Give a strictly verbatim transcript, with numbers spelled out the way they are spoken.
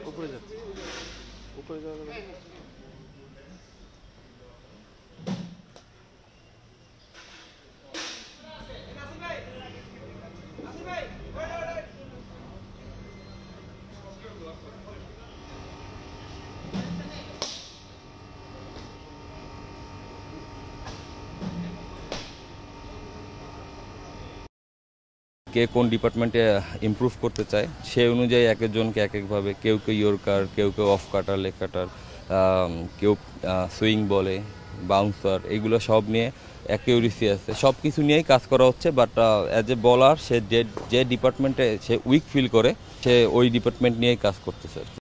উপরে যাচ্ছে উপরে যাওয়া যাবে কে কোন ডিপার্টমেন্টে ইমপ্রুভ করতে চায় সেই অনুযায়ী এক একজনকে এক একভাবে, কেউ কেউ ইয়র্কার, কেউ কেউ অফ কাটার, লেগ কাটার, কেউ সুইং বলে, বাউন্সার, এগুলো সব নিয়ে অ্যাকিউরেসি আছে, সব কিছু নিয়েই কাজ করা হচ্ছে। বাট অ্যাজ এ বলার সে যে যে ডিপার্টমেন্টে সে উইক ফিল করে সে ওই ডিপার্টমেন্ট নিয়েই কাজ করতেছে।